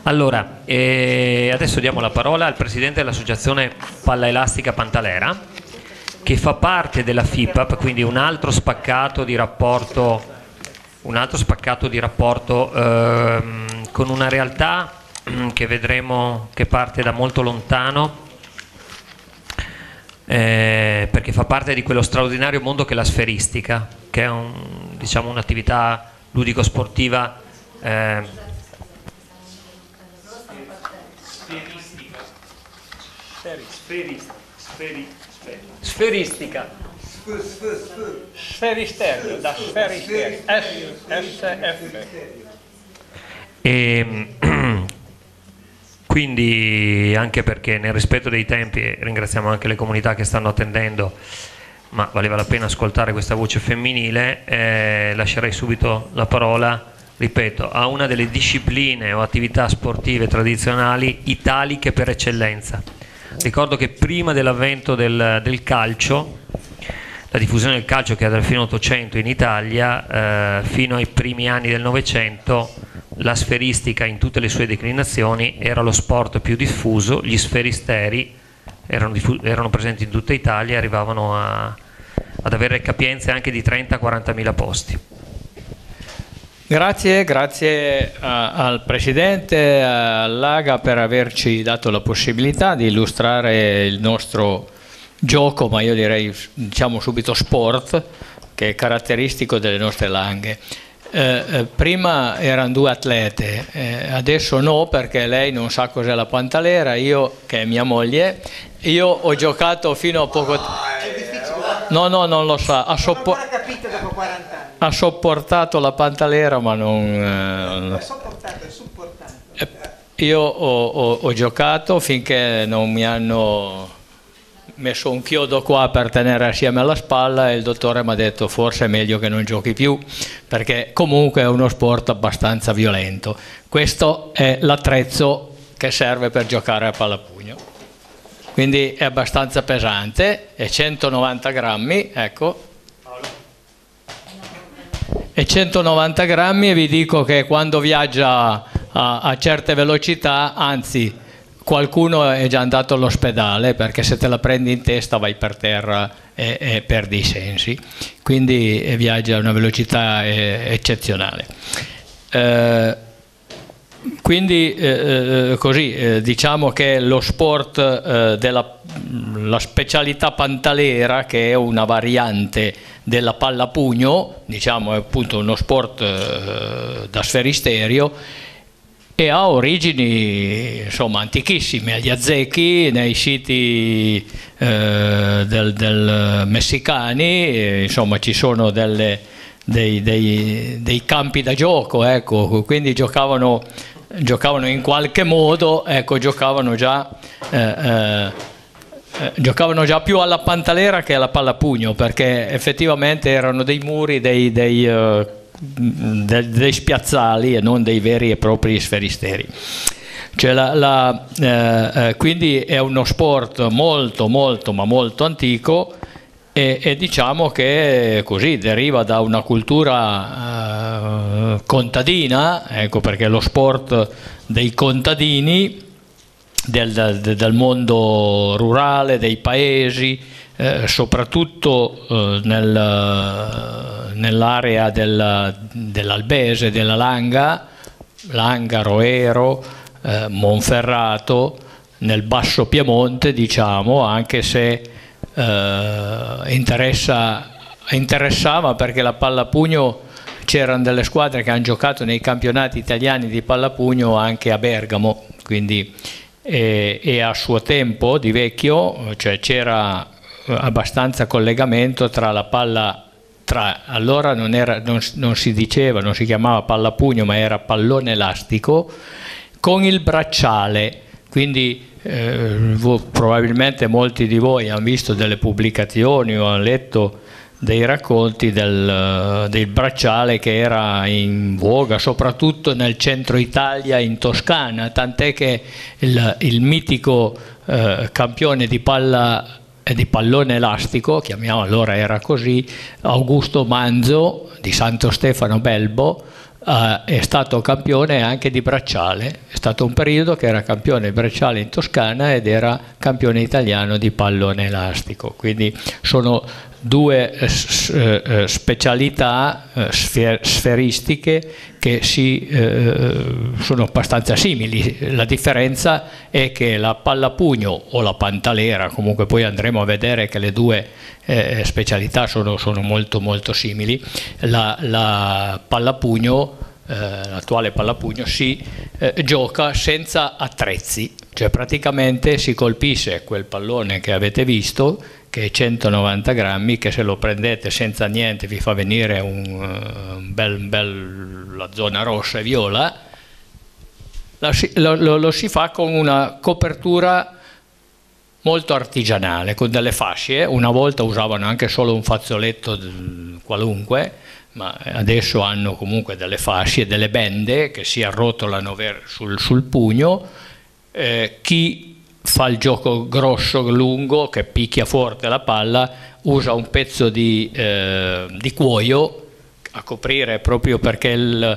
Allora, adesso diamo la parola al presidente dell'associazione Palla Elastica Pantalera, che fa parte della FIPAP, quindi un altro spaccato di rapporto, con una realtà che vedremo che parte da molto lontano, perché fa parte di quello straordinario mondo che è la sferistica, che è diciamo, un'attività ludico-sportiva sferistica. Sferisterio, da sferisterio, SF. Quindi, anche perché nel rispetto dei tempi, ringraziamo anche le comunità che stanno attendendo, ma valeva la pena ascoltare questa voce femminile, lascerei subito la parola, ripeto, a una delle discipline o attività sportive tradizionali italiche per eccellenza. Ricordo che prima dell'avvento del calcio, la diffusione del calcio che è dal fine 800 in Italia, fino ai primi anni del Novecento, la sferistica in tutte le sue declinazioni era lo sport più diffuso. Gli sferisteri erano presenti in tutta Italia e arrivavano ad avere capienze anche di 30-40 mila posti. Grazie al Presidente, all'AGA, per averci dato la possibilità di illustrare il nostro gioco, ma io direi, diciamo subito, sport, che è caratteristico delle nostre Langhe. Prima erano due atlete, adesso no, perché lei non sa cos'è la pantalera, io, che è mia moglie, io ho giocato fino a poco tempo. No, non lo sa, ha sopportato la pantalera, ma non... È sopportato, è supportato. Io ho giocato finché non mi hanno messo un chiodo qua per tenere assieme alla spalla, e il dottore mi ha detto forse è meglio che non giochi più, perché comunque è uno sport abbastanza violento. Questo è l'attrezzo che serve per giocare a pallapugno, quindi è abbastanza pesante, è 190 grammi, ecco, è 190 grammi, e vi dico che quando viaggia a certe velocità, anzi, qualcuno è già andato all'ospedale, perché se te la prendi in testa vai per terra e perdi i sensi, quindi viaggia a una velocità eccezionale. Quindi così diciamo che lo sport la specialità pantalera, che è una variante della pallapugno, diciamo, è appunto uno sport da sferisterio, e ha origini, insomma, antichissime, agli Azzecchi, nei siti del messicani, insomma ci sono dei campi da gioco, ecco, quindi giocavano in qualche modo, ecco, giocavano già più alla pantalera che alla pallapugno, perché effettivamente erano dei muri, dei spiazzali, e non dei veri e propri sferisteri. Cioè quindi è uno sport molto ma molto antico, e diciamo che così deriva da una cultura contadina, ecco, perché lo sport dei contadini del mondo rurale, dei paesi, soprattutto nell'area dell'Albese, della Langa, Roero, Monferrato, nel Basso Piemonte, diciamo, anche se interessava, perché la pallapugno, c'erano delle squadre che hanno giocato nei campionati italiani di pallapugno anche a Bergamo, quindi, e a suo tempo di vecchio, cioè, c'era abbastanza collegamento tra la palla, allora non si diceva, non si chiamava pallapugno, ma era pallone elastico, con il bracciale. Quindi probabilmente molti di voi hanno visto delle pubblicazioni o hanno letto dei racconti del bracciale, che era in voga soprattutto nel centro Italia, in Toscana, tant'è che il mitico campione di pallone elastico, chiamiamo, allora era così, Augusto Manzo di Santo Stefano Belbo, è stato campione anche di bracciale, è stato un periodo che era campione di bracciale in Toscana ed era campione italiano di pallone elastico, quindi sono due specialità sferistiche che sono abbastanza simili. La differenza è che la pallapugno o la pantalera, comunque poi andremo a vedere che le due specialità sono molto molto simili. La pallapugno, l'attuale pallapugno, si gioca senza attrezzi, cioè praticamente si colpisce quel pallone che avete visto, che è 190 grammi, che se lo prendete senza niente vi fa venire la zona rossa e viola. Lo si fa con una copertura molto artigianale, con delle fasce. Una volta usavano anche solo un fazzoletto qualunque, ma adesso hanno comunque delle fasce, delle bende che si arrotolano sul pugno. Chi fa il gioco grosso, lungo, che picchia forte la palla, usa un pezzo di cuoio a coprire, proprio perché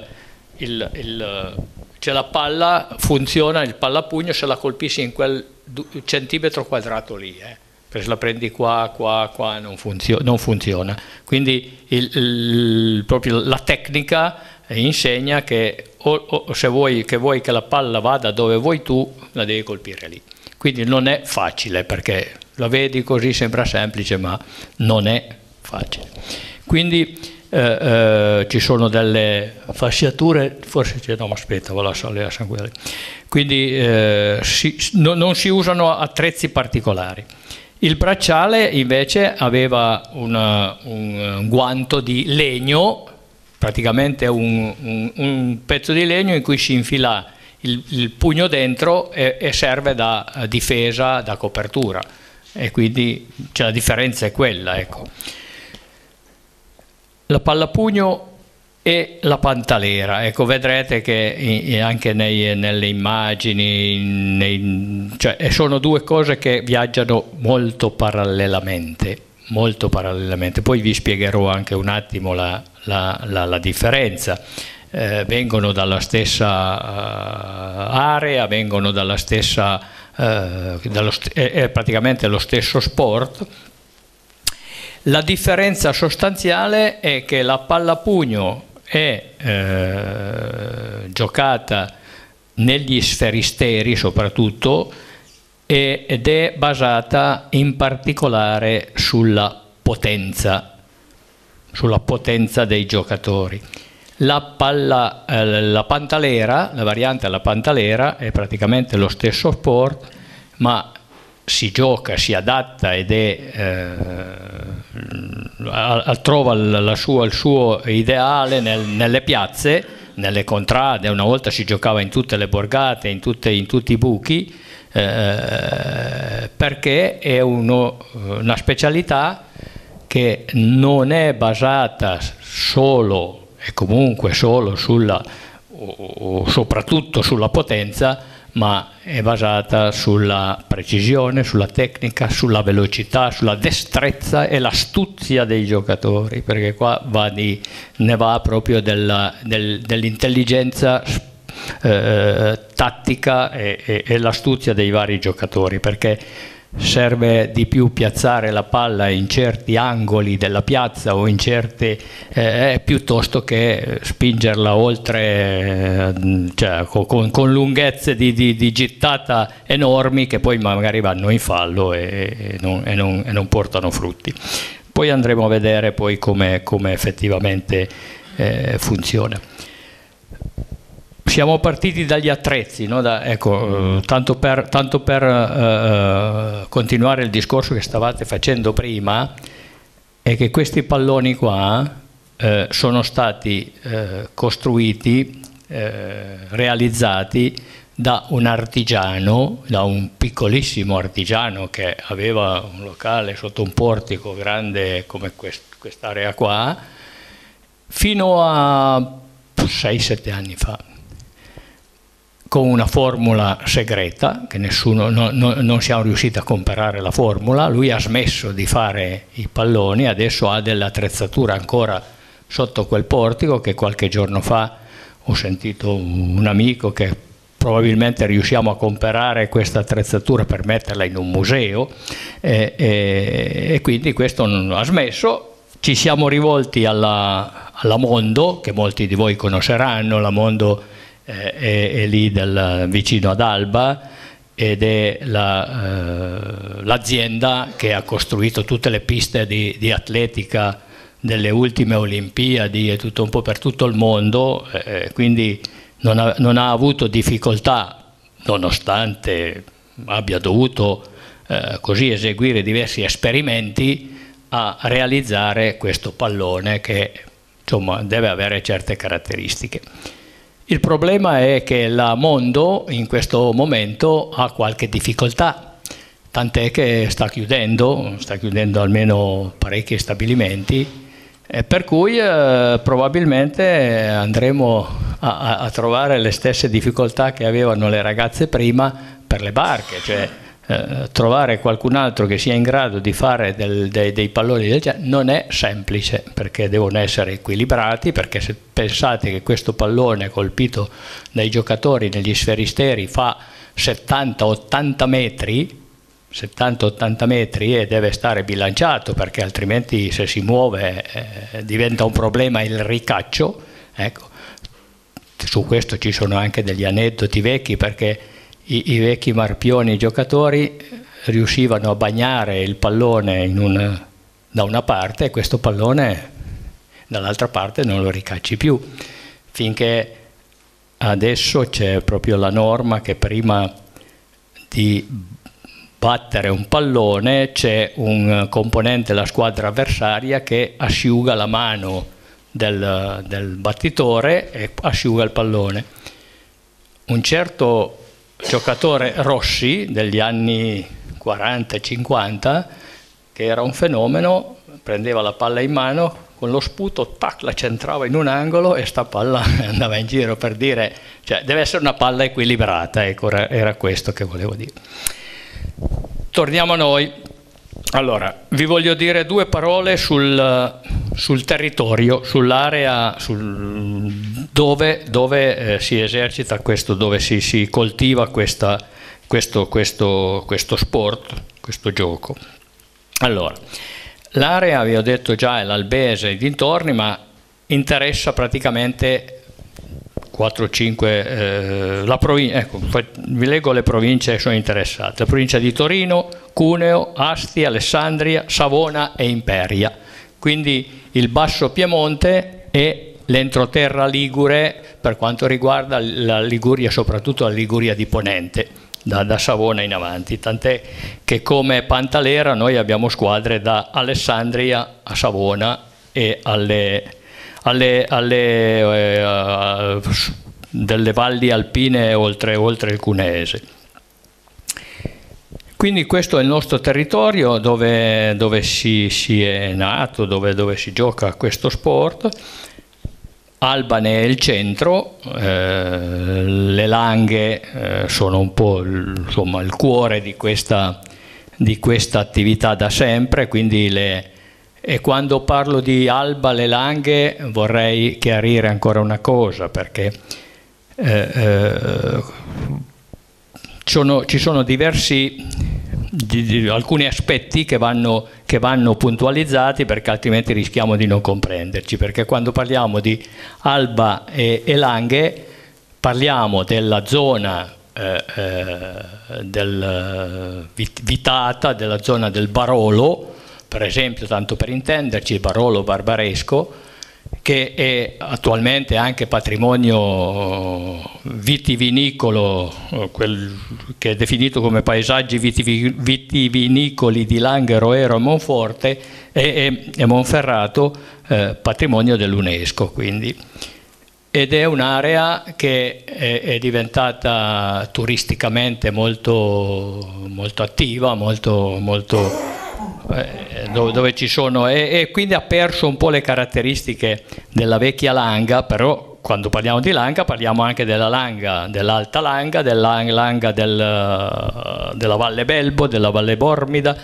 cioè la palla funziona, il pallapugno, se la colpisci in quel centimetro quadrato lì, perché se la prendi qua non funziona. Quindi proprio la tecnica insegna che se vuoi che la palla vada dove vuoi tu, la devi colpire lì. Quindi non è facile, perché la vedi così, sembra semplice, ma non è facile. Quindi ci sono delle fasciature, forse c'è, no, ma aspetta, quindi non si usano attrezzi particolari. Il bracciale invece aveva un guanto di legno, praticamente un pezzo di legno in cui si infila il pugno dentro e serve da difesa, da copertura, e quindi la differenza è quella, ecco. La pallapugno e la pantalera, ecco, vedrete che anche nelle immagini, cioè, sono due cose che viaggiano molto parallelamente, poi vi spiegherò anche un attimo la differenza. Vengono dalla stessa area, vengono dalla stessa, è praticamente lo stesso sport. La differenza sostanziale è che la pallapugno è giocata negli sferisteri soprattutto, ed è basata in particolare sulla potenza dei giocatori. La pantalera, la variante alla pantalera, è praticamente lo stesso sport, ma si gioca, si adatta ed trova il suo ideale nelle piazze, nelle contrade. Una volta si giocava in tutte le borgate, in tutti i buchi, perché è una specialità che non è basata solo e comunque solo soprattutto sulla potenza, ma è basata sulla precisione, sulla tecnica, sulla velocità, sulla destrezza e l'astuzia dei giocatori, perché qua ne va proprio dell'intelligenza tattica e l'astuzia dei vari giocatori, perché serve di più piazzare la palla in certi angoli della piazza o in certe piuttosto che spingerla oltre, cioè, con lunghezze di gittata enormi che poi magari vanno in fallo e non portano frutti. Poi andremo a vedere poi come effettivamente funziona. Siamo partiti dagli attrezzi, no? Tanto per continuare il discorso che stavate facendo prima, è che questi palloni qua sono stati costruiti, realizzati da un artigiano, da un piccolissimo artigiano che aveva un locale sotto un portico grande come quest'area qua, fino a 6-7 anni fa, con una formula segreta, che nessuno, non siamo riusciti a comprare la formula. Lui ha smesso di fare i palloni, adesso ha dell'attrezzatura ancora sotto quel portico che qualche giorno fa ho sentito un amico che probabilmente riusciamo a comprare questa attrezzatura per metterla in un museo, e quindi questo non ha smesso. Ci siamo rivolti alla Mondo, che molti di voi conosceranno. La Mondo è lì vicino ad Alba, ed è l'azienda che ha costruito tutte le piste di atletica delle ultime Olimpiadi e tutto un po' per tutto il mondo, quindi non ha avuto difficoltà, nonostante abbia dovuto così eseguire diversi esperimenti, a realizzare questo pallone che, insomma, deve avere certe caratteristiche. Il problema è che la Mondo in questo momento ha qualche difficoltà, tant'è che sta chiudendo almeno parecchi stabilimenti, per cui probabilmente andremo a trovare le stesse difficoltà che avevano le ragazze prima per le barche, cioè trovare qualcun altro che sia in grado di fare dei palloni del genere non è semplice, perché devono essere equilibrati, perché se pensate che questo pallone colpito dai giocatori negli sferisteri fa 70-80 metri e deve stare bilanciato, perché altrimenti se si muove diventa un problema il ricaccio. Ecco, su questo ci sono anche degli aneddoti vecchi, perché i vecchi marpioni giocatori riuscivano a bagnare il pallone da una parte, e questo pallone dall'altra parte non lo ricacci più, finché adesso c'è proprio la norma che prima di battere un pallone c'è un componente della squadra avversaria che asciuga la mano del battitore e asciuga il pallone. Un certo giocatore, Rossi, degli anni 40 e 50, che era un fenomeno, prendeva la palla in mano, con lo sputo tac, la centrava in un angolo e sta palla andava in giro, per dire, cioè deve essere una palla equilibrata, ecco, era questo che volevo dire. Torniamo a noi. Allora, vi voglio dire due parole sul territorio, sull'area, dove si esercita questo, dove si coltiva questo sport, questo gioco. Allora, l'area, vi ho detto già, è l'Albese e dintorni, ma interessa praticamente 4-5, la provincia, ecco, vi leggo le province che sono interessate: la provincia di Torino, Cuneo, Asti, Alessandria, Savona e Imperia, quindi il Basso Piemonte e l'entroterra ligure per quanto riguarda la Liguria, soprattutto la Liguria di Ponente, da Savona in avanti, tant'è che come Pantalera noi abbiamo squadre da Alessandria a Savona e delle valli alpine oltre il Cuneese. Quindi questo è il nostro territorio dove si è nato, dove si gioca questo sport. Albane è il centro, le Langhe sono un po' insomma, il cuore di questa attività da sempre, quindi e quando parlo di Alba, le Langhe, vorrei chiarire ancora una cosa, perché ci sono alcuni aspetti che vanno puntualizzati, perché altrimenti rischiamo di non comprenderci, perché quando parliamo di Alba e Langhe parliamo della zona vitata, della zona del Barolo, per esempio, tanto per intenderci, il Barolo Barbaresco, che è attualmente anche patrimonio vitivinicolo, che è definito come paesaggi vitivinicoli di Langhe, Roero e Monforte, e Monferrato, patrimonio dell'UNESCO, quindi. Ed è un'area che è diventata turisticamente molto attiva, dove ci sono, e quindi ha perso un po' le caratteristiche della vecchia Langa, però quando parliamo di Langa parliamo anche della Langa, dell'Alta Langa, della Langa della Valle Belbo, della Valle Bormida,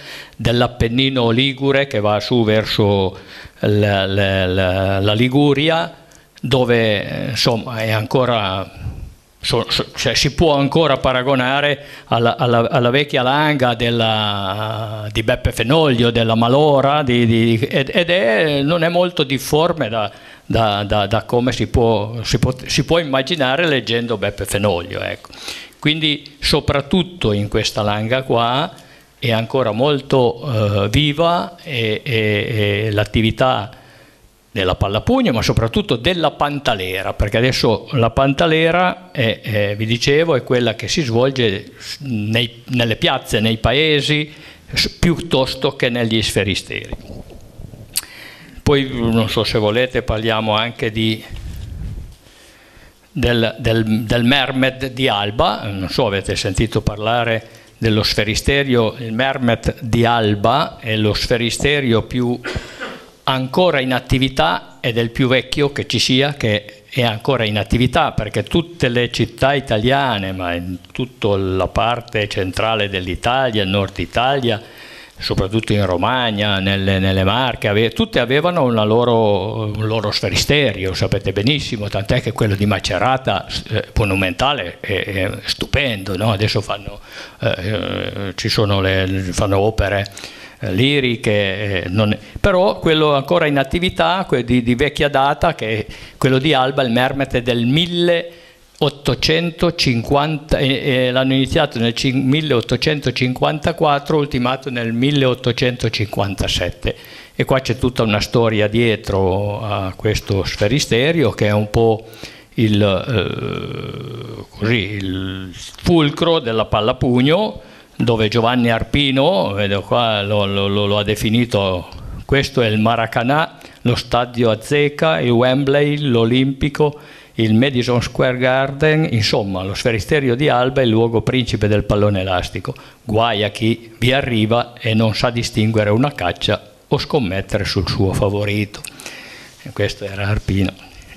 dell'Appennino Ligure che va su verso la Liguria, dove insomma è ancora, cioè, si può ancora paragonare alla vecchia langa di Beppe Fenoglio, della Malora, non è molto difforme da come si può immaginare leggendo Beppe Fenoglio, ecco. Quindi soprattutto in questa langa qua è ancora molto viva e l'attività della pallapugno, ma soprattutto della pantalera, perché adesso la pantalera vi dicevo, è quella che si svolge nelle piazze, nei paesi, piuttosto che negli sferisteri. Poi non so se volete parliamo anche del Mermed di Alba. Non so, avete sentito parlare dello sferisterio? Il Mermed di Alba è lo sferisterio più ancora in attività ed è il più vecchio che ci sia, che è ancora in attività, perché tutte le città italiane, ma in tutta la parte centrale dell'Italia, il nord Italia, soprattutto in Romagna, nelle Marche, tutte avevano un loro sferisterio, sapete benissimo, tant'è che quello di Macerata monumentale è stupendo, no? Adesso fanno opere liriche, però quello ancora in attività, di vecchia data, che è quello di Alba, il Mermet è del 1850, l'hanno iniziato nel 1854, ultimato nel 1857, e qua c'è tutta una storia dietro a questo sferisterio, che è un po' il fulcro della pallapugno, dove Giovanni Arpino, vedo qua, lo ha definito: questo è il Maracanã, lo stadio Azzecca, il Wembley, l'Olimpico, il Madison Square Garden, insomma lo sferisterio di Alba è il luogo principe del pallone elastico. Guai a chi vi arriva e non sa distinguere una caccia o scommettere sul suo favorito. E questo era Arpino.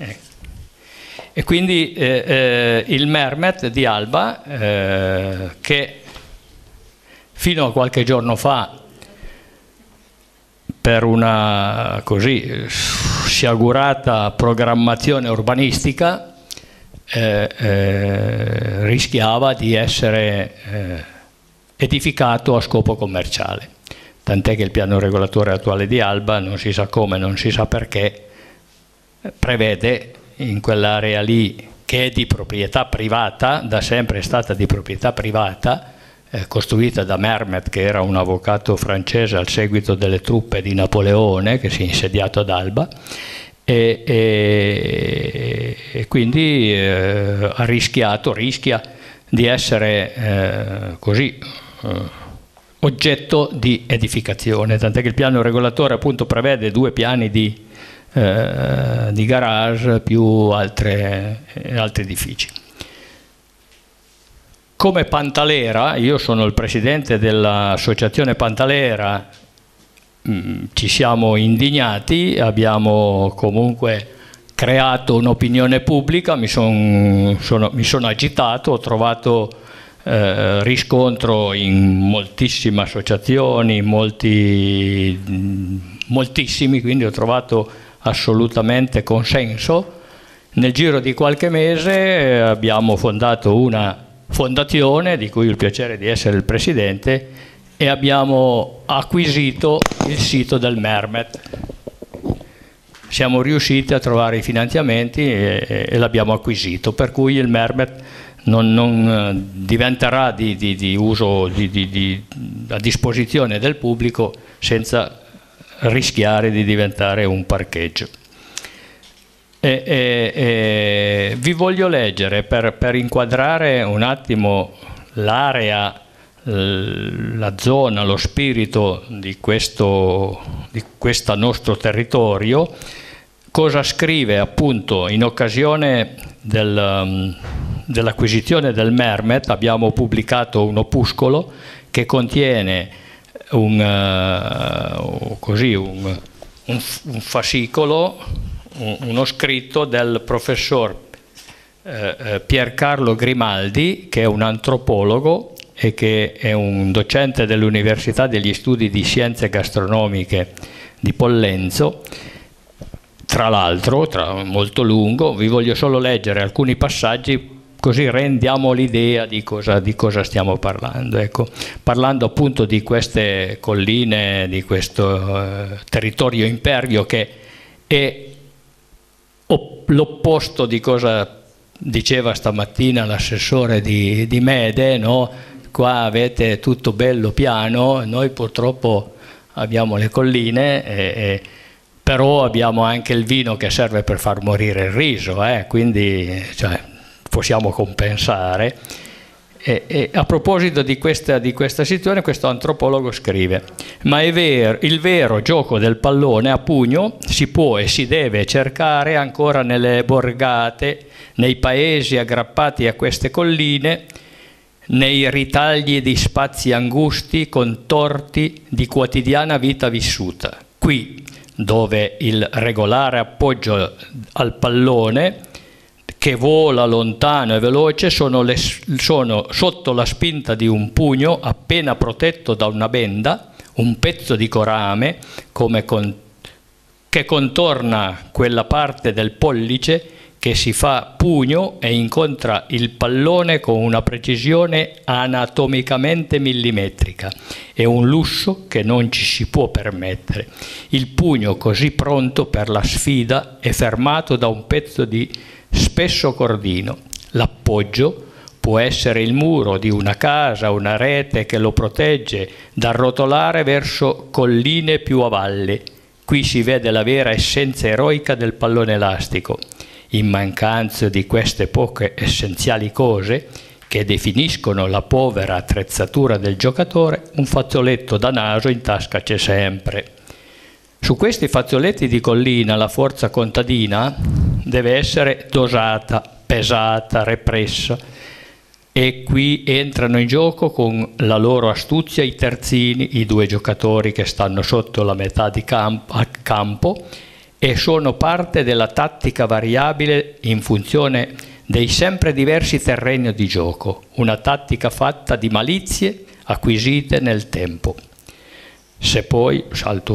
E quindi il Mermet di Alba, che fino a qualche giorno fa, per una così sciagurata programmazione urbanistica, rischiava di essere edificato a scopo commerciale, tant'è che il piano regolatore attuale di Alba, non si sa come, non si sa perché, prevede in quell'area lì, che è di proprietà privata, da sempre è stata di proprietà privata, costruita da Mermet, che era un avvocato francese al seguito delle truppe di Napoleone, che si è insediato ad Alba, e quindi rischia di essere oggetto di edificazione, tant'è che il piano regolatore appunto prevede 2 piani di garage più altri edifici. Come Pantalera, io sono il presidente dell'associazione Pantalera, ci siamo indignati, abbiamo comunque creato un'opinione pubblica, mi sono agitato, ho trovato riscontro in moltissime associazioni, moltissimi, quindi ho trovato assolutamente consenso. Nel giro di qualche mese abbiamo fondato una fondazione, di cui ho il piacere di essere il presidente, e abbiamo acquisito il sito del Mermet. Siamo riusciti a trovare i finanziamenti e l'abbiamo acquisito, per cui il Mermet non diventerà di uso a disposizione del pubblico senza rischiare di diventare un parcheggio. Vi voglio leggere, per inquadrare un attimo l'area, la zona, lo spirito di questo nostro territorio, cosa scrive appunto in occasione dell'acquisizione del Mermet. Abbiamo pubblicato un opuscolo che contiene un fascicolo, uno scritto del professor Piercarlo Grimaldi, che è un antropologo e che è un docente dell'Università degli Studi di Scienze Gastronomiche di Pollenzo, tra l'altro, molto lungo, vi voglio solo leggere alcuni passaggi così rendiamo l'idea di cosa stiamo parlando. Ecco, parlando appunto di queste colline, di questo territorio impervio che è l'opposto di cosa diceva stamattina l'assessore di Mede, no? Qua avete tutto bello piano, noi purtroppo abbiamo le colline, però abbiamo anche il vino che serve per far morire il riso, quindi cioè, possiamo compensare. E a proposito di questa situazione, questo antropologo scrive: ma è vero, il vero gioco del pallone a pugno si può e si deve cercare ancora nelle borgate, nei paesi aggrappati a queste colline, nei ritagli di spazi angusti, contorti di quotidiana vita vissuta. Qui, dove il regolare appoggio al pallone che vola lontano e veloce sono sotto la spinta di un pugno appena protetto da una benda, un pezzo di corame che contorna quella parte del pollice che si fa pugno e incontra il pallone con una precisione anatomicamente millimetrica. È un lusso che non ci si può permettere. Il pugno così pronto per la sfida è fermato da un pezzo di spesso cordino. L'appoggio può essere il muro di una casa, una rete che lo protegge dal rotolare verso colline più a valle. Qui si vede la vera essenza eroica del pallone elastico. In mancanza di queste poche essenziali cose che definiscono la povera attrezzatura del giocatore, un fazzoletto da naso in tasca c'è sempre. Su questi fazzoletti di collina la forza contadina deve essere dosata, pesata, repressa, e qui entrano in gioco con la loro astuzia i terzini, i due giocatori che stanno sotto la metà di campo e sono parte della tattica variabile in funzione dei sempre diversi terreni di gioco, una tattica fatta di malizie acquisite nel tempo. Se poi,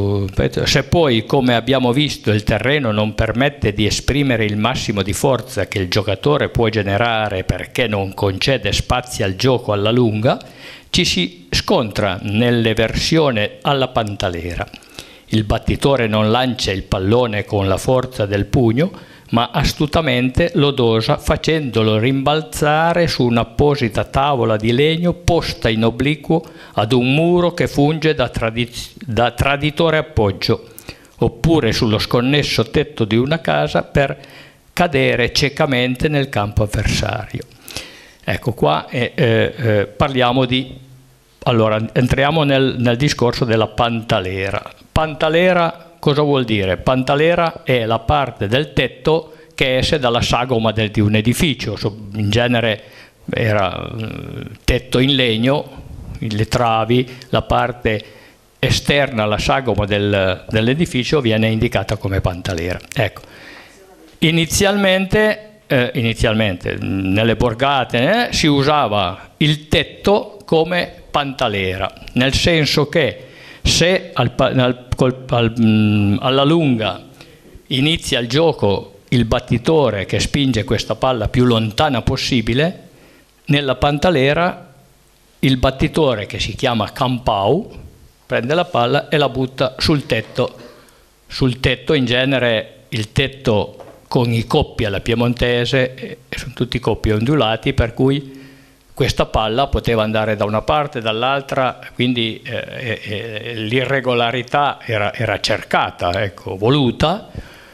come abbiamo visto, il terreno non permette di esprimere il massimo di forza che il giocatore può generare perché non concede spazi al gioco alla lunga, ci si scontra nell'eversione alla pantalera. Il battitore non lancia il pallone con la forza del pugno, ma astutamente lo dosa facendolo rimbalzare su un'apposita tavola di legno posta in obliquo ad un muro che funge da traditore appoggio, oppure sullo sconnesso tetto di una casa per cadere ciecamente nel campo avversario. Ecco qua parliamo di... Allora, entriamo nel discorso della pantalera. Pantalera cosa vuol dire? Pantalera è la parte del tetto che esce dalla sagoma di un edificio, in genere era tetto in legno, le travi, la parte esterna alla sagoma dell'edificio viene indicata come pantalera. Ecco. Inizialmente nelle borgate si usava il tetto come pantalera, nel senso che se alla lunga inizia il gioco il battitore che spinge questa palla più lontana possibile, nella pantalera il battitore, che si chiama campau, prende la palla e la butta sul tetto. Sul tetto, in genere il tetto con i coppi alla piemontese, sono tutti coppi ondulati, per cui questa palla poteva andare da una parte, dall'altra, quindi l'irregolarità era cercata, ecco, voluta,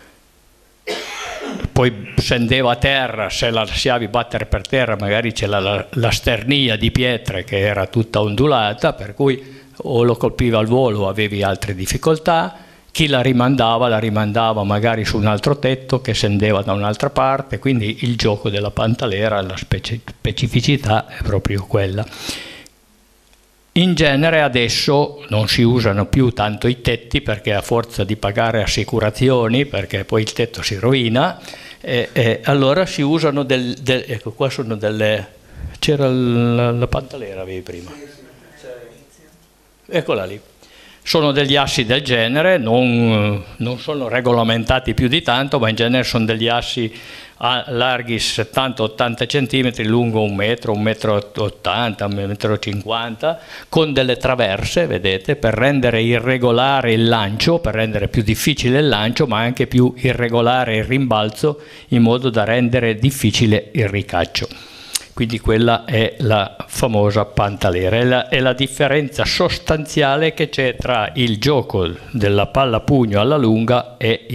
poi scendeva a terra, se la lasciavi battere per terra magari c'era la sternia di pietre che era tutta ondulata, per cui o lo colpiva al volo o avevi altre difficoltà. Chi la rimandava magari su un altro tetto che scendeva da un'altra parte, quindi il gioco della pantalera, la specificità è proprio quella. In genere adesso non si usano più tanto i tetti perché a forza di pagare assicurazioni, perché poi il tetto si rovina, allora si usano ecco qua sono delle... c'era la pantalera avevi prima? Eccola lì. Sono degli assi del genere, non sono regolamentati più di tanto, ma in genere sono degli assi larghi 70-80 cm, lungo 1 metro, 1,80 m, 1,50 m, con delle traverse, vedete, per rendere irregolare il lancio, per rendere più difficile il lancio, ma anche più irregolare il rimbalzo, in modo da rendere difficile il ricaccio. Quindi quella è la famosa pantalera, è la differenza sostanziale che c'è tra il gioco della palla pugno alla lunga e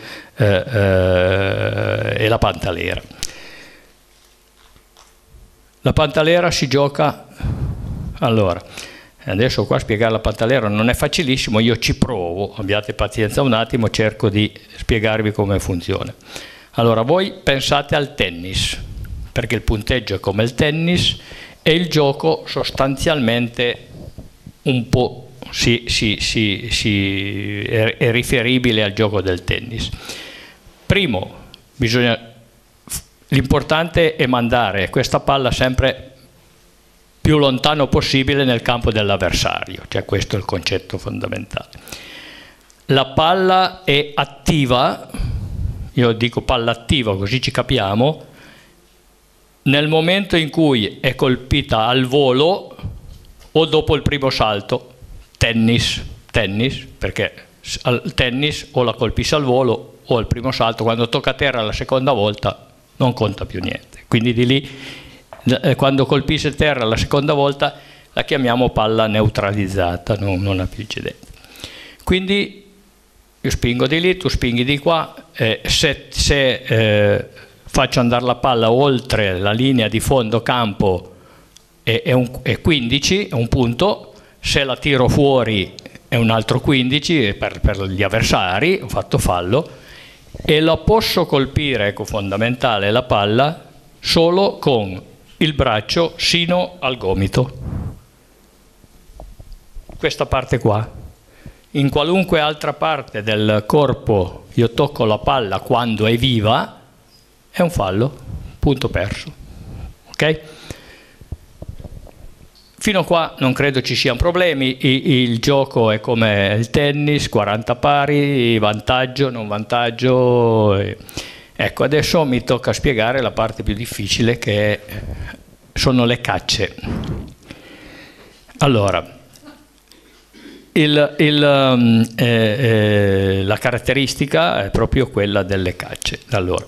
la pantalera. La pantalera si gioca, allora, adesso qua spiegare la pantalera non è facilissimo, io ci provo, abbiate pazienza un attimo, cerco di spiegarvi come funziona. Allora, voi pensate al tennis, perché il punteggio è come il tennis e il gioco sostanzialmente un po' è riferibile al gioco del tennis. Primo, l'importante è mandare questa palla sempre più lontano possibile nel campo dell'avversario, cioè questo è il concetto fondamentale. La palla è attiva, io dico palla attiva così ci capiamo, nel momento in cui è colpita al volo o dopo il primo salto. Tennis, perché al tennis o la colpisce al volo o al primo salto, quando tocca a terra la seconda volta non conta più niente. Quindi di lì, quando colpisce terra la seconda volta, la chiamiamo palla neutralizzata, non ha più incidente. Quindi io spingo di lì, tu spinghi di qua, se faccio andare la palla oltre la linea di fondo campo è 15, è un punto, se la tiro fuori è un altro 15 per gli avversari, ho fatto fallo, e la posso colpire, ecco fondamentale, la palla solo con il braccio sino al gomito, questa parte qua. In qualunque altra parte del corpo io tocco la palla quando è viva, è un fallo, punto perso. Ok? Fino a qua non credo ci siano problemi, il gioco è come il tennis, 40 pari, vantaggio, non vantaggio. Ecco, adesso mi tocca spiegare la parte più difficile, che sono le cacce. Allora, la caratteristica è proprio quella delle cacce. Allora,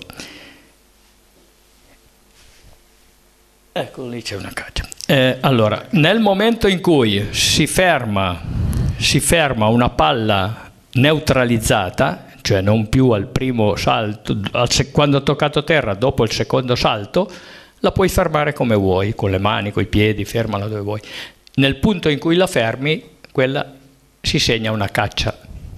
ecco, lì c'è una caccia. Allora, nel momento in cui si ferma una palla neutralizzata, cioè non più al primo salto, quando ha toccato terra, dopo il secondo salto, la puoi fermare come vuoi, con le mani, con i piedi, fermala dove vuoi. Nel punto in cui la fermi, quella si segna una caccia.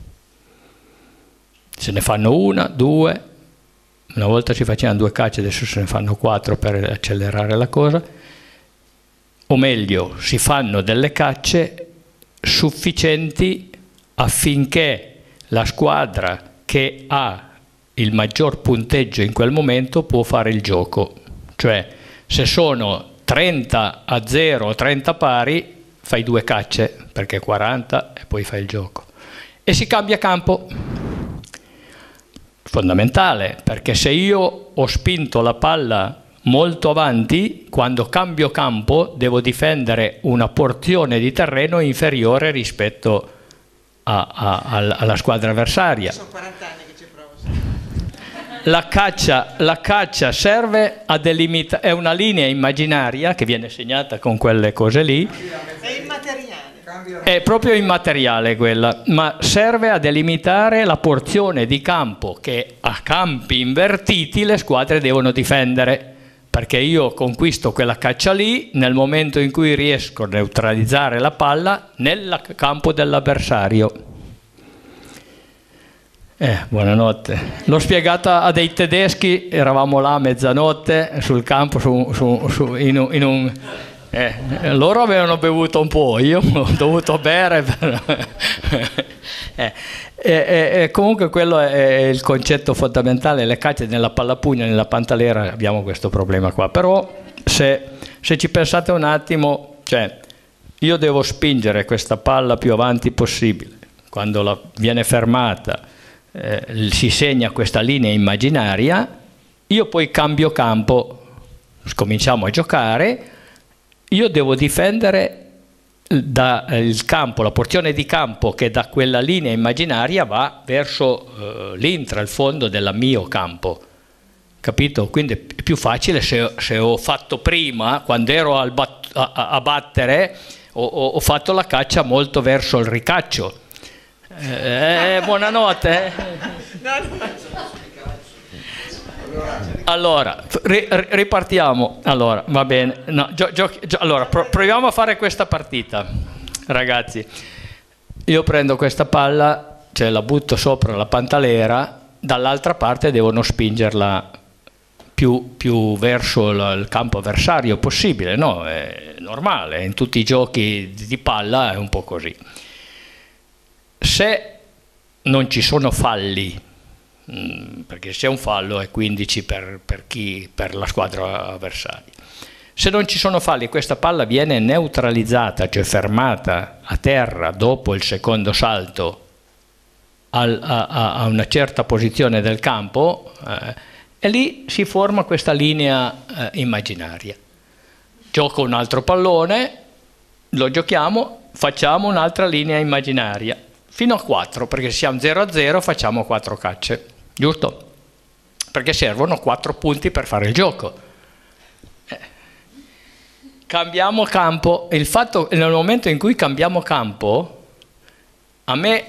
Se ne fanno una, due, una volta si facevano 2 cacce, adesso se ne fanno 4 per accelerare la cosa. O meglio, si fanno delle cacce sufficienti affinché la squadra che ha il maggior punteggio in quel momento può fare il gioco. Cioè, se sono 30-0 o 30 pari, fai 2 cacce, perché 40 e poi fai il gioco. E si cambia campo. Fondamentale, perché se io ho spinto la palla molto avanti, quando cambio campo devo difendere una porzione di terreno inferiore rispetto alla squadra avversaria. Sono 40 anni che ci provo. La caccia serve a delimitare, è una linea immaginaria che viene segnata con quelle cose lì. È immateriale. È proprio immateriale quella, ma serve a delimitare la porzione di campo che a campi invertiti le squadre devono difendere. Perché io conquisto quella caccia lì nel momento in cui riesco a neutralizzare la palla nel campo dell'avversario. Buonanotte. L'ho spiegata a dei tedeschi, eravamo là a mezzanotte sul campo, loro avevano bevuto un po', io ho dovuto bere. Comunque quello è il concetto fondamentale. Le cacce nella pallapugno e nella pantalera abbiamo questo problema qua, però se ci pensate un attimo, cioè io devo spingere questa palla più avanti possibile. Quando viene fermata, si segna questa linea immaginaria, io poi cambio campo, cominciamo a giocare, io devo difendere il campo, la porzione di campo che da quella linea immaginaria va verso l'intra, il fondo del mio campo, capito? Quindi è più facile se ho fatto prima, quando ero a battere, ho fatto la caccia molto verso il ricaccio. Buonanotte. Allora, ripartiamo. Allora, va bene. No, allora, proviamo a fare questa partita, ragazzi. Io prendo questa palla, cioè la butto sopra la pantalera, dall'altra parte devono spingerla più verso il campo avversario possibile, no? È normale, in tutti i giochi di palla è un po' così. Se non ci sono falli, perché se c'è un fallo è 15 per la squadra avversaria. Se non ci sono falli, questa palla viene neutralizzata, cioè fermata a terra dopo il secondo salto a una certa posizione del campo, e lì si forma questa linea immaginaria. Gioco un altro pallone, lo giochiamo, facciamo un'altra linea immaginaria, fino a 4, perché se siamo 0-0 facciamo 4 cacce, giusto? Perché servono 4 punti per fare il gioco. Cambiamo campo, il fatto nel momento in cui cambiamo campo, a me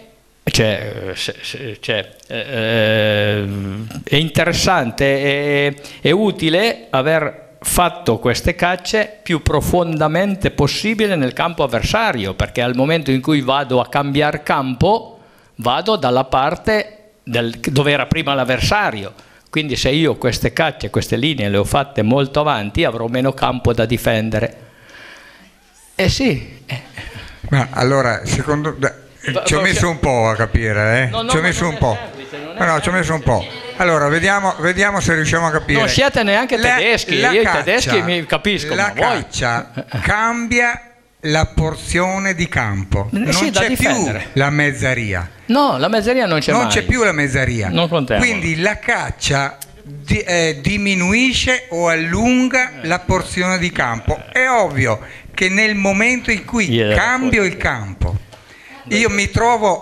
è interessante, è utile aver fatto queste cacce più profondamente possibile nel campo avversario, perché al momento in cui vado a cambiare campo vado dalla parte dove era prima l'avversario, quindi se io queste cacce, queste linee le ho fatte molto avanti avrò meno campo da difendere. Sì. Ma allora, secondo... ci ho messo un po' a capire, ci ho messo un po'. Ci ho messo un po'. Allora, vediamo se riusciamo a capire. Non siete neanche tedeschi, io i tedeschi mi capisco, la ma voi... caccia cambia la porzione di campo, non sì, c'è più la mezzaria. No, la mezzaria non c'è mai. Non c'è più la mezzaria. Non contiamo. Quindi la caccia diminuisce o allunga la porzione di campo. È ovvio che nel momento in cui cambio il campo, io mi trovo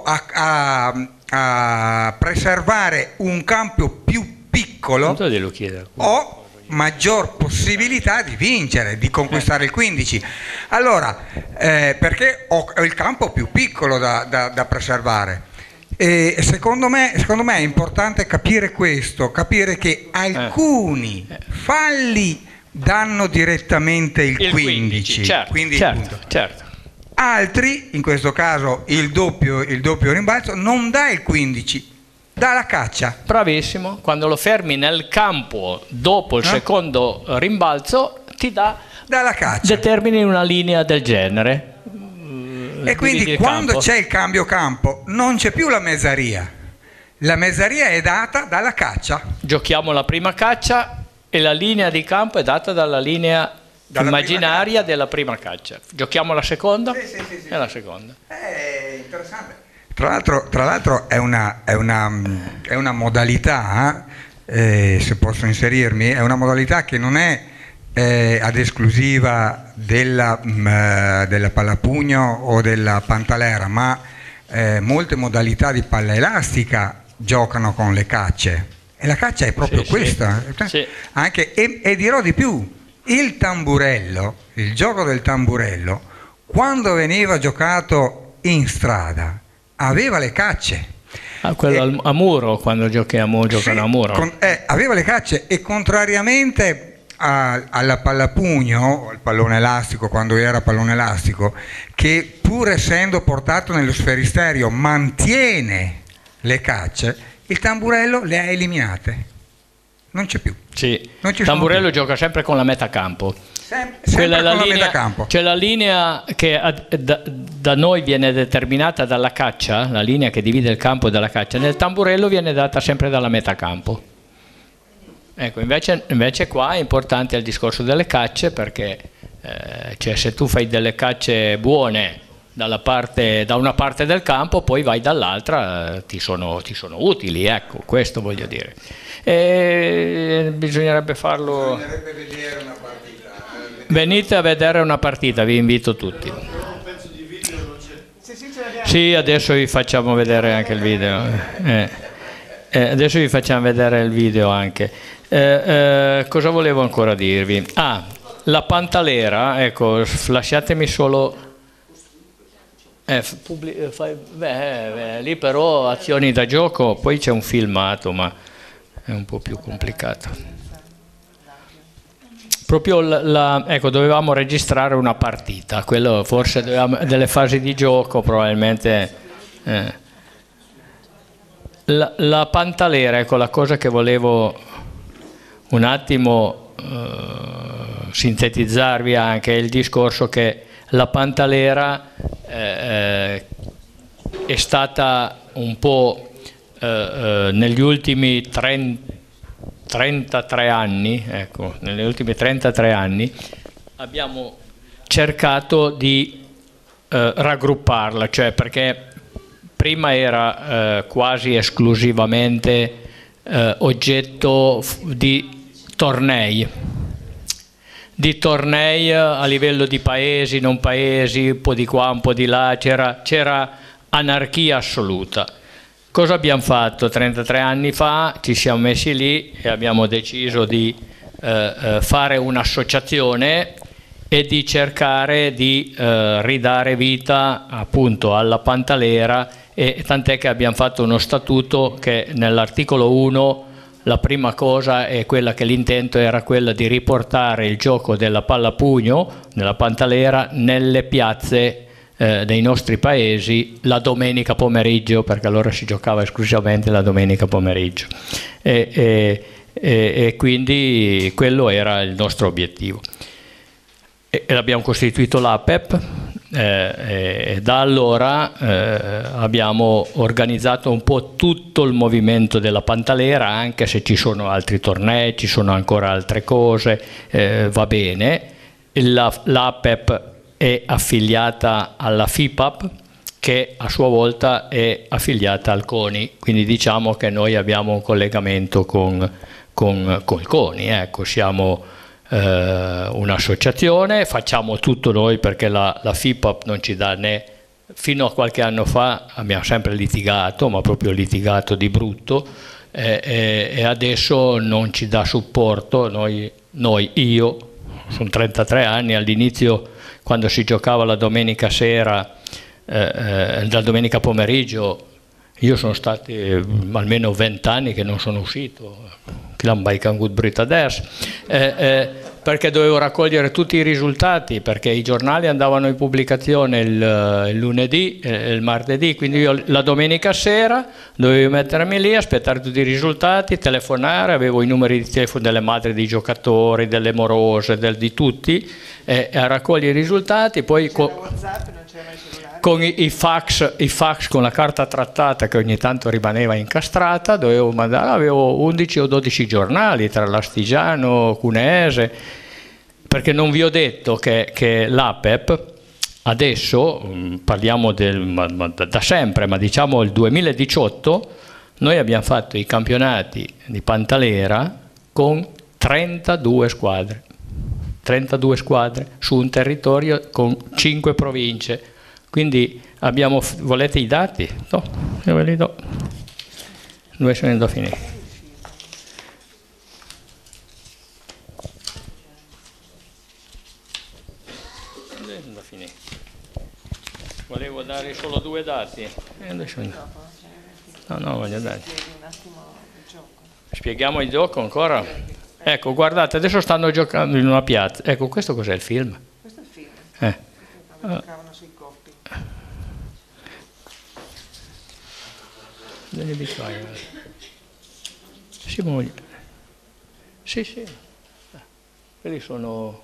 a preservare un campo più piccolo, ho maggior possibilità di vincere, di conquistare il 15. Allora, perché ho il campo più piccolo da preservare. E secondo me è importante capire questo, capire che alcuni falli danno direttamente il 15. Certo. Altri, in questo caso il doppio rimbalzo, non dà il 15, dà la caccia. Bravissimo, quando lo fermi nel campo dopo il secondo rimbalzo ti dà la caccia. Determini una linea del genere. E quindi quando c'è il cambio campo non c'è più la mezzaria. La mezzaria è data dalla caccia. Giochiamo la prima caccia e la linea di campo è data dalla linea immaginaria della prima caccia. Giochiamo la seconda? Sì. E la seconda. È interessante. Tra l'altro è una modalità, se posso inserirmi, è una modalità che non è ad esclusiva della pallapugno o della pantalera, ma molte modalità di palla elastica giocano con le cacce, e la caccia è proprio questa. Sì. Anche, e dirò di più, il tamburello, il gioco del tamburello, quando veniva giocato in strada aveva le cacce. Quello a muro, quando giocano a muro. Aveva le cacce, e contrariamente alla pallapugno, al pallone elastico, quando era pallone elastico, che pur essendo portato nello sferisterio mantiene le cacce, il tamburello le ha eliminate, non c'è più. Sì, il tamburello gioca sempre con la metacampo. Sempre con la metacampo. C'è la linea che da noi viene determinata dalla caccia, la linea che divide il campo dalla caccia, nel tamburello viene data sempre dalla metacampo. Ecco, invece qua è importante il discorso delle cacce, perché Cioè se tu fai delle cacce buone da una parte del campo, poi vai dall'altra, ti sono utili, ecco, questo voglio dire. Bisognerebbe farlo. Bisognerebbe vedere una partita. Venite a vedere una partita, vi invito tutti. Sì, adesso vi facciamo vedere anche il video. Adesso vi facciamo vedere il video anche. Cosa volevo ancora dirvi? La Pantalera, ecco, lasciatemi solo. Lì però azioni da gioco, poi c'è un filmato, ma è un po' più complicato. Proprio ecco, dovevamo registrare una partita, quello forse delle fasi di gioco probabilmente. La Pantalera, ecco, la cosa che volevo un attimo sintetizzarvi anche è il discorso che la Pantalera è stata un po' negli ultimi 33 anni, ecco, negli ultimi 33 anni abbiamo cercato di raggrupparla, cioè perché prima era quasi esclusivamente oggetto di tornei a livello di paesi, non paesi, un po' di qua, un po' di là, c'era anarchia assoluta. Cosa abbiamo fatto? 33 anni fa ci siamo messi lì e abbiamo deciso di fare un'associazione e di cercare di ridare vita appunto alla Pantalera, e tant'è che abbiamo fatto uno statuto che nell'articolo 1 la prima cosa è quella che l'intento era quella di riportare il gioco della pallapugno nella Pantalera nelle piazze dei nostri paesi la domenica pomeriggio, perché allora si giocava esclusivamente la domenica pomeriggio e quindi quello era il nostro obiettivo. E abbiamo costituito l'APEP e da allora abbiamo organizzato un po' tutto il movimento della Pantalera, anche se ci sono altri tornei, ci sono ancora altre cose, va bene. L'APEP è affiliata alla FIPAP, che a sua volta è affiliata al CONI, quindi diciamo che noi abbiamo un collegamento con il CONI, ecco, siamo un'associazione, facciamo tutto noi perché la FIPAP non ci dà né, fino a qualche anno fa abbiamo sempre litigato, ma proprio litigato di brutto, e adesso non ci dà supporto. Io sono 33 anni, all'inizio quando si giocava la domenica sera, la domenica pomeriggio, io sono stati almeno 20 anni che non sono uscito, perché dovevo raccogliere tutti i risultati, perché i giornali andavano in pubblicazione il lunedì e il martedì, quindi io la domenica sera dovevo mettermi lì, aspettare tutti i risultati, telefonare, avevo i numeri di telefono delle madri dei giocatori, delle morose, di tutti, a raccogliere i risultati, poi con i fax con la carta trattata che ogni tanto rimaneva incastrata, dovevo mandare, avevo 11 o 12 giornali tra l'Astigiano, Cuneese, perché non vi ho detto che l'APEP adesso, parliamo da sempre, ma diciamo il 2018, noi abbiamo fatto i campionati di Pantalera con 32 squadre su un territorio con 5 province. Quindi abbiamo, volete i dati? No, io ve li do. Dove sono andato a finire? Dove sono andato a finire? Volevo dare solo 2 dati. No, voglio dare. Spieghiamo il gioco ancora? Ecco, guardate, adesso stanno giocando in una piazza. Ecco, questo cos'è il film? Questo è il film. Quando giocavano sui coppi. Delle victorie. Sì. Quelli sono.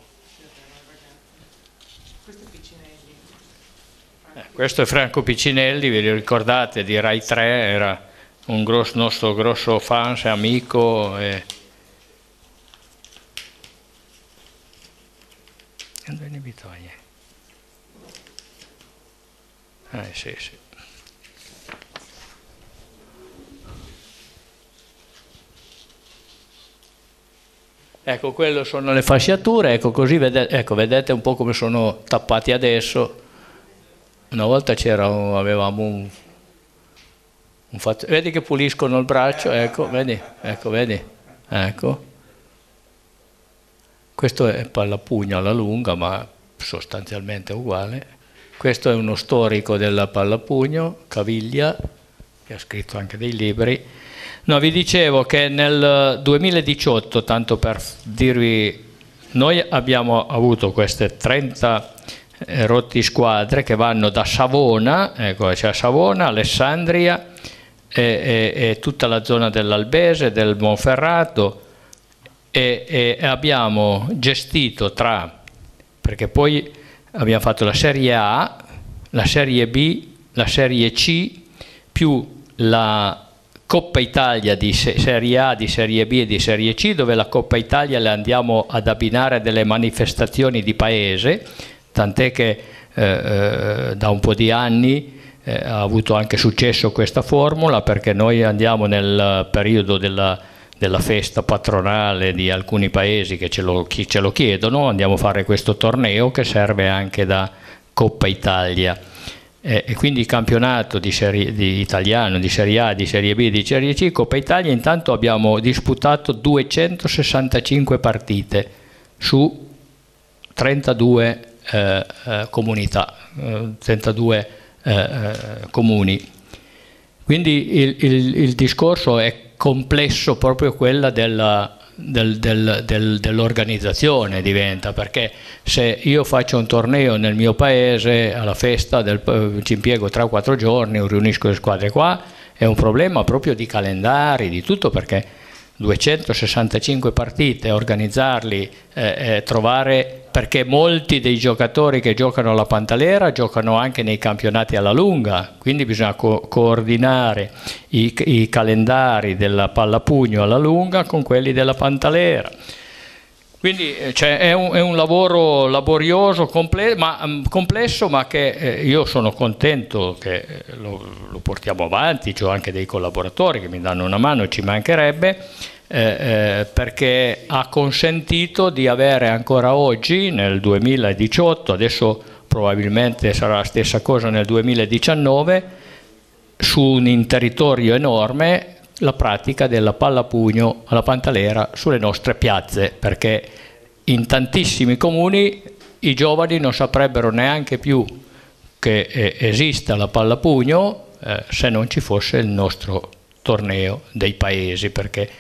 Questo è Piccinelli. Questo è Franco Piccinelli, vi ricordate, di Rai 3, era un nostro grosso fan, amico. Vittoria. Sì, sì. Ecco, quello sono le fasciature, ecco, così vedete un po' come sono tappati adesso. Una volta avevamo un vedi che puliscono il braccio, ecco, vedi, ecco. Questo è pallapugno alla lunga, ma sostanzialmente uguale. Questo è uno storico della pallapugno, Caviglia, che ha scritto anche dei libri. No, vi dicevo che nel 2018, tanto per dirvi, noi abbiamo avuto queste 30 rotti squadre che vanno da Savona, ecco, c'è Savona, Alessandria e tutta la zona dell'Albese, del Monferrato, e abbiamo gestito perché poi abbiamo fatto la Serie A, la Serie B, la Serie C, più la Coppa Italia di Serie A, di Serie B e di Serie C, dove la Coppa Italia le andiamo ad abbinare a delle manifestazioni di paese, tant'è che da un po' di anni ha avuto anche successo questa formula, perché noi andiamo nel periodo della festa patronale di alcuni paesi che ce lo chiedono, andiamo a fare questo torneo che serve anche da Coppa Italia. E quindi il campionato italiano di Serie A, di Serie B, di Serie C, Coppa Italia, intanto abbiamo disputato 265 partite su 32 comunità, 32 comuni. Quindi il discorso è complesso, proprio quella dell'organizzazione diventa, perché se io faccio un torneo nel mio paese, alla festa ci impiego 3-4 giorni, riunisco le squadre qua, è un problema proprio di calendari, di tutto, perché 265 partite, organizzarli, trovare, perché molti dei giocatori che giocano alla Pantalera giocano anche nei campionati alla lunga, quindi bisogna coordinare i calendari della Pallapugno alla lunga con quelli della Pantalera. Quindi è un lavoro laborioso, complesso, ma che io sono contento che lo portiamo avanti. Ho anche dei collaboratori che mi danno una mano, ci mancherebbe, perché ha consentito di avere ancora oggi, nel 2018, adesso probabilmente sarà la stessa cosa nel 2019, su un territorio enorme, la pratica della pallapugno alla Pantalera sulle nostre piazze, perché in tantissimi comuni i giovani non saprebbero neanche più che esista la pallapugno se non ci fosse il nostro torneo dei paesi, perché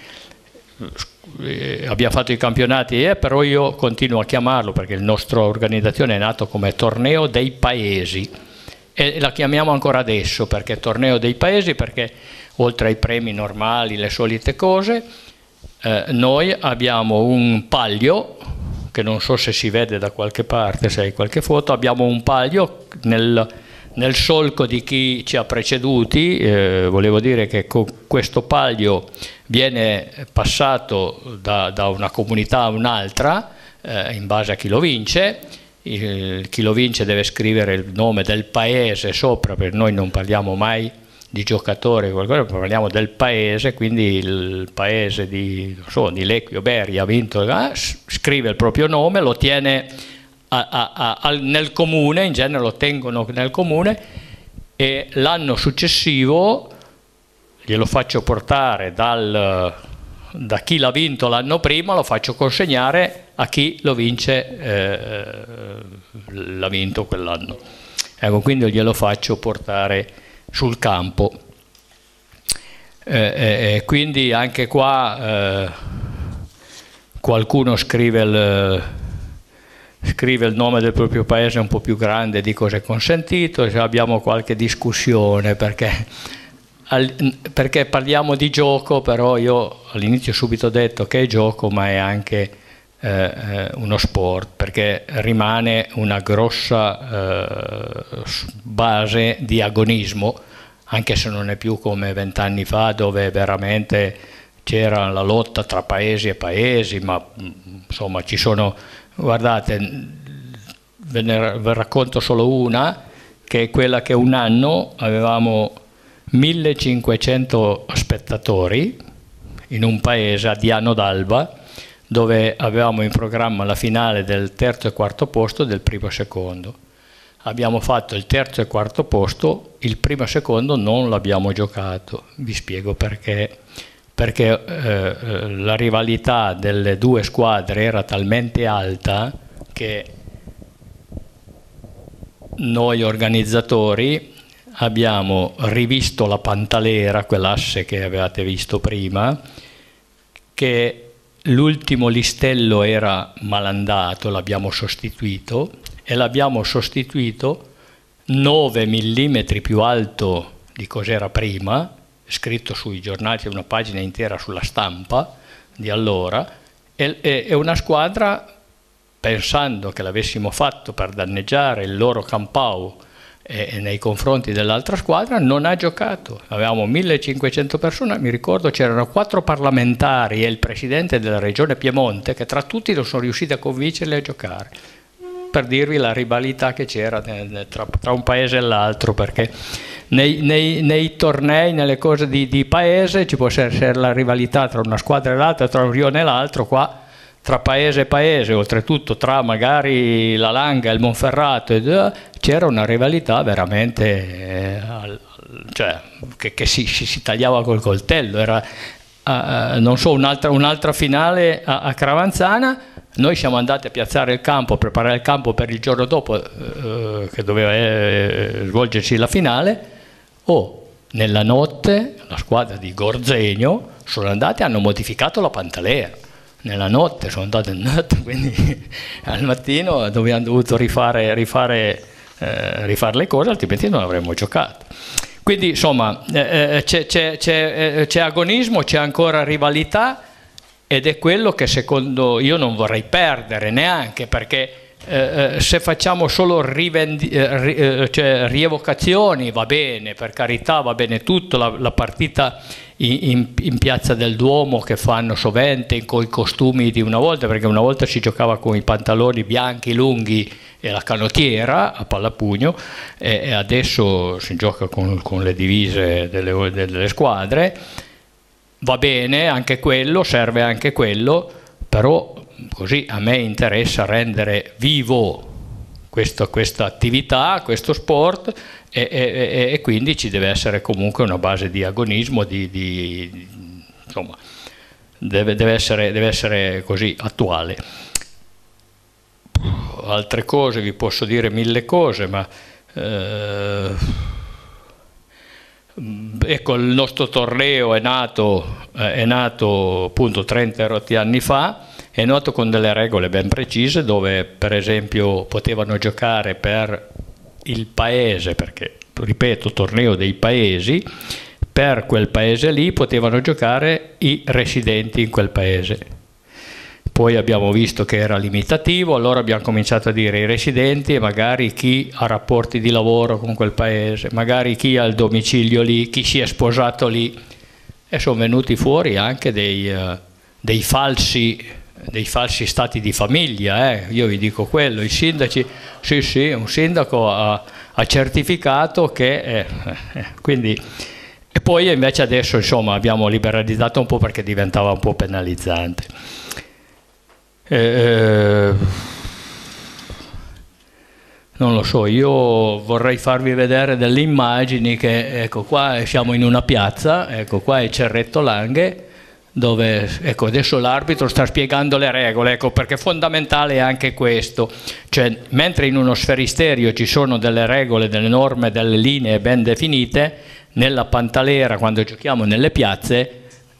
abbiamo fatto i campionati, però io continuo a chiamarlo, perché la nostra organizzazione è nata come torneo dei paesi e la chiamiamo ancora adesso perché torneo dei paesi, perché oltre ai premi normali, le solite cose, noi abbiamo un palio, che non so se si vede da qualche parte, se hai qualche foto, abbiamo un palio nel solco di chi ci ha preceduti. Volevo dire che con questo palio viene passato da una comunità a un'altra, in base a chi lo vince. Chi lo vince deve scrivere il nome del paese sopra, perché noi non parliamo mai di giocatori, parliamo del paese, quindi il paese di Lecchio Beri ha vinto, scrive il proprio nome, lo tiene nel comune, in genere lo tengono nel comune, e l'anno successivo glielo faccio portare da chi l'ha vinto l'anno prima, lo faccio consegnare a chi lo vince, l'ha vinto quell'anno. Ecco, quindi glielo faccio portare sul campo. Quindi anche qua qualcuno scrive il nome del proprio paese un po' più grande di cosa è consentito, e abbiamo qualche discussione perché parliamo di gioco, però io all'inizio ho subito detto che è gioco, ma è anche uno sport, perché rimane una grossa base di agonismo, anche se non è più come 20 anni fa, dove veramente c'era la lotta tra paesi e paesi, ma insomma ci sono, guardate, ve racconto solo una, che è quella che un anno avevamo 1500 spettatori in un paese a Diano d'Alba, dove avevamo in programma la finale del terzo e quarto posto del primo e secondo. Abbiamo fatto il terzo e quarto posto, il primo e secondo non l'abbiamo giocato. Vi spiego perché. Perché la rivalità delle due squadre era talmente alta che noi organizzatori abbiamo rivisto la Pantalera, quell'asse che avevate visto prima, che l'ultimo listello era malandato, l'abbiamo sostituito, e l'abbiamo sostituito 9 mm più alto di cos'era prima, scritto sui giornali, c'è una pagina intera sulla stampa di allora, e una squadra, pensando che l'avessimo fatto per danneggiare il loro campau nei confronti dell'altra squadra, non ha giocato. Avevamo 1500 persone, mi ricordo c'erano 4 parlamentari e il presidente della regione Piemonte che tra tutti non sono riusciti a convincerli a giocare, per dirvi la rivalità che c'era tra un paese e l'altro, perché nei tornei, nelle cose di paese ci può essere la rivalità tra una squadra e l'altra, tra un rione e l'altro. Qua tra paese e paese, oltretutto tra magari la Langa e il Monferrato, c'era una rivalità veramente cioè, che si tagliava col coltello. Era non so, un'altra finale a Cravanzana. Noi siamo andati a piazzare il campo, a preparare il campo per il giorno dopo che doveva svolgersi la finale. Nella notte la squadra di Gorzegno sono andati e hanno modificato la Pantalera. Nella notte sono andati, quindi al mattino abbiamo dovuto rifare le cose, altrimenti non avremmo giocato. Quindi insomma c'è agonismo, c'è ancora rivalità, ed è quello che secondo io non vorrei perdere neanche, perché se facciamo solo rievocazioni va bene, per carità, va bene tutto, la partita in Piazza del Duomo che fanno sovente con i costumi di una volta, perché una volta si giocava con i pantaloni bianchi lunghi e la canottiera a pallapugno, e adesso si gioca con le divise delle squadre. Va bene anche quello, serve anche quello, però così a me interessa rendere vivo questa attività, questo sport, e quindi ci deve essere comunque una base di agonismo, insomma, deve essere così attuale. Altre cose, vi posso dire 1000 cose, ma ecco, il nostro torneo è nato appunto 30 rotti anni fa. È nato con delle regole ben precise, dove per esempio potevano giocare per il paese, perché ripeto, torneo dei paesi, per quel paese lì potevano giocare i residenti in quel paese. Poi abbiamo visto che era limitativo, allora abbiamo cominciato a dire i residenti e magari chi ha rapporti di lavoro con quel paese, magari chi ha il domicilio lì, chi si è sposato lì, e sono venuti fuori anche dei falsi stati di famiglia, io vi dico quello, i sindaci, sì, un sindaco ha certificato che, quindi, e poi invece adesso insomma abbiamo liberalizzato un po' perché diventava un po' penalizzante. Non lo so, io vorrei farvi vedere delle immagini che, ecco qua siamo in una piazza, ecco qua è Cerretto Langhe, dove ecco, adesso l'arbitro sta spiegando le regole, ecco, perché è fondamentale anche questo, cioè mentre in uno sferisterio ci sono delle regole, delle norme, delle linee ben definite, nella Pantalera quando giochiamo nelle piazze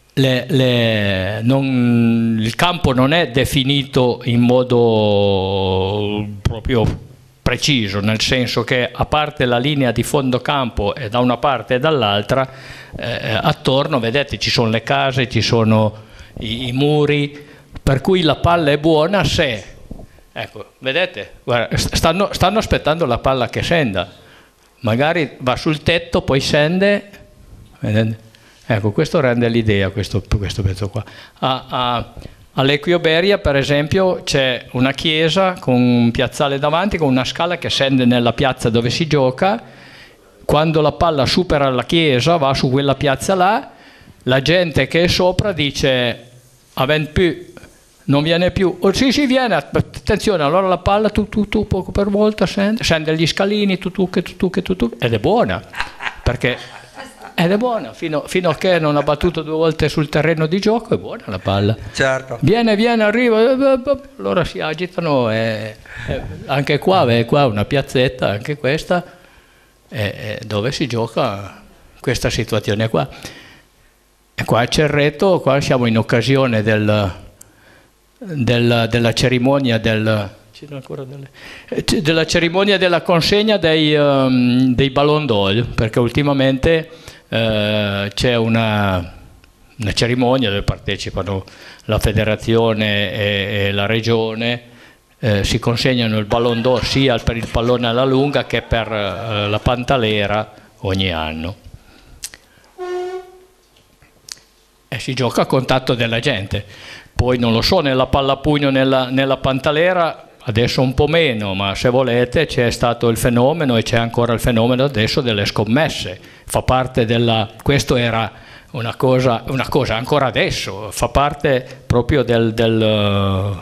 il campo non è definito in modo proprio preciso, nel senso che a parte la linea di fondo campo e da una parte e dall'altra, attorno vedete ci sono le case, ci sono i muri, per cui la palla è buona se, ecco, vedete, guarda, stanno aspettando la palla che scenda, magari va sul tetto, poi scende, vedete? Ecco, questo rende l'idea, questo pezzo qua. A All'Equioberia, per esempio, c'è una chiesa con un piazzale davanti, con una scala che scende nella piazza dove si gioca. Quando la palla supera la chiesa, va su quella piazza là, la gente che è sopra dice non viene più. Oh, sì, viene, attenzione, allora la palla tu poco per volta scende gli scalini, tu, ed è buona, perché... Ed è buona, fino a che non ha battuto 2 volte sul terreno di gioco, è buona la palla. Certo. Viene, arriva, allora si agitano, anche qua una piazzetta, anche questa, dove si gioca questa situazione qua. E qua a Cerreto, qua siamo in occasione della cerimonia della consegna dei Ballon d'Or, perché ultimamente c'è una cerimonia dove partecipano la federazione e la regione, si consegnano il Ballon d'Or sia per il pallone alla lunga che per la pantalera ogni anno. E si gioca a contatto della gente. Poi non lo so, nella pallapugno, nella pantalera adesso un po' meno, ma se volete c'è stato il fenomeno e c'è ancora il fenomeno adesso delle scommesse. Fa parte questo era una cosa ancora adesso, fa parte proprio della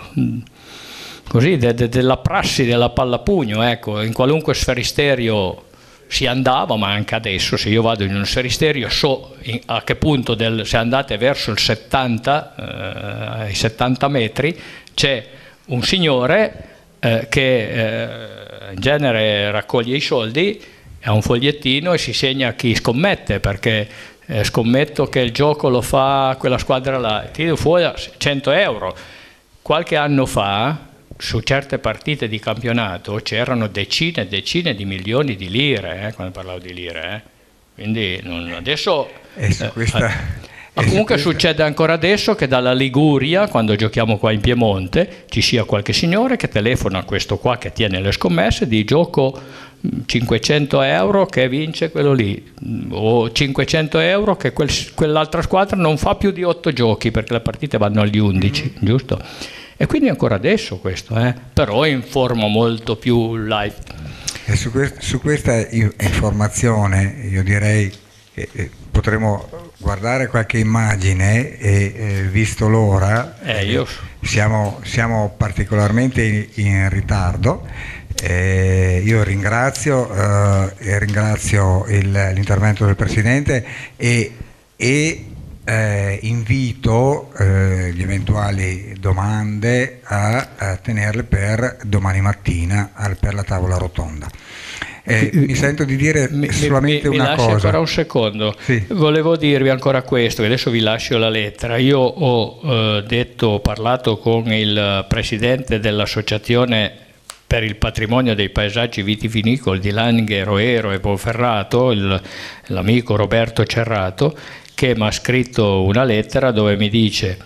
prassi della pallapugno, ecco. In qualunque sferisterio si andava, ma anche adesso se io vado in un sferisterio so a che punto, se andate verso il 70, i 70 metri, c'è un signore che in genere raccoglie i soldi, ha un fogliettino e si segna chi scommette, perché scommetto che il gioco lo fa quella squadra là, tiro fuori 100 euro. Qualche anno fa su certe partite di campionato c'erano decine e decine di milioni di lire, quando parlavo di lire, quindi adesso ma comunque succede ancora adesso che dalla Liguria, quando giochiamo qua in Piemonte, ci sia qualche signore che telefona a questo qua che tiene le scommesse di gioco 500 euro che vince quello lì, o 500 euro che quell'altra squadra non fa più di 8 giochi perché le partite vanno agli 11, giusto? E quindi ancora adesso questo, però in forma molto più live. E su questa informazione io direi che potremmo guardare qualche immagine e visto l'ora siamo particolarmente in ritardo. Io ringrazio l'intervento del Presidente e invito gli eventuali domande a tenerle per domani mattina per la tavola rotonda. Mi sento di dire solamente una cosa. Mi lasci ancora un secondo. Sì. Volevo dirvi ancora questo, che adesso vi lascio la lettera. Io ho parlato con il presidente dell'associazione per il patrimonio dei paesaggi vitivinicoli di Langhe, Roero e Ponferrato, l'amico Roberto Cerrato, che mi ha scritto una lettera dove mi dice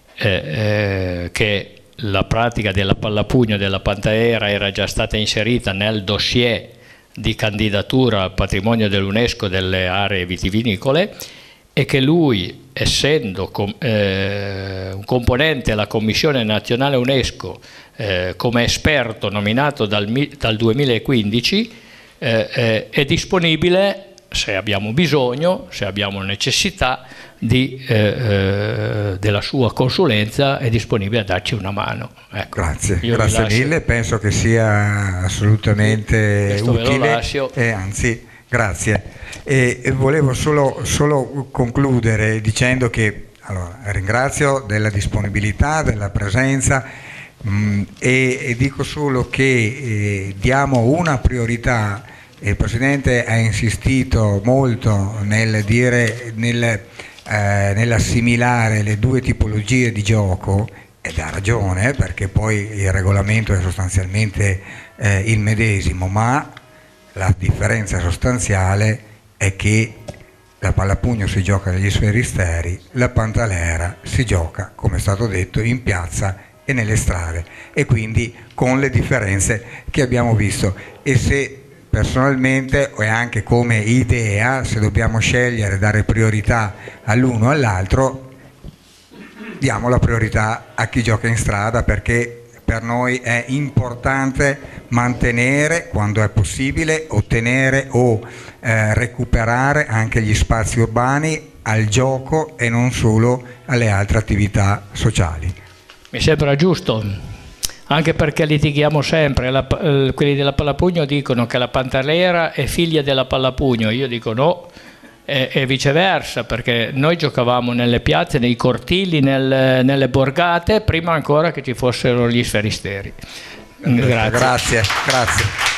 che la pratica della pallapugno e della pantalera era già stata inserita nel dossier di candidatura al patrimonio dell'UNESCO delle aree vitivinicole e che lui, essendo un componente della Commissione Nazionale UNESCO come esperto nominato dal 2015, è disponibile, se abbiamo bisogno, se abbiamo necessità della sua consulenza, è disponibile a darci una mano. Ecco, grazie mille, penso che sia assolutamente utile, anzi grazie. E volevo solo concludere dicendo che ringrazio della disponibilità, della presenza e dico solo che diamo una priorità. Il Presidente ha insistito molto nell'assimilare le due tipologie di gioco, ed ha ragione, perché poi il regolamento è sostanzialmente il medesimo, ma la differenza sostanziale è che la pallapugno si gioca negli sferisteri, la pantalera si gioca, come è stato detto, in piazza e nelle strade, e quindi con le differenze che abbiamo visto. E se personalmente e anche come idea, se dobbiamo scegliere, dare priorità all'uno o all'altro, diamo la priorità a chi gioca in strada, perché per noi è importante mantenere, quando è possibile, ottenere o recuperare anche gli spazi urbani al gioco e non solo alle altre attività sociali. Mi sembra giusto, anche perché litighiamo sempre. Quelli della Pallapugno dicono che la Pantelleria è figlia della Pallapugno, io dico no, e viceversa, perché noi giocavamo nelle piazze, nei cortili, nelle borgate, prima ancora che ci fossero gli sferisteri. Grazie.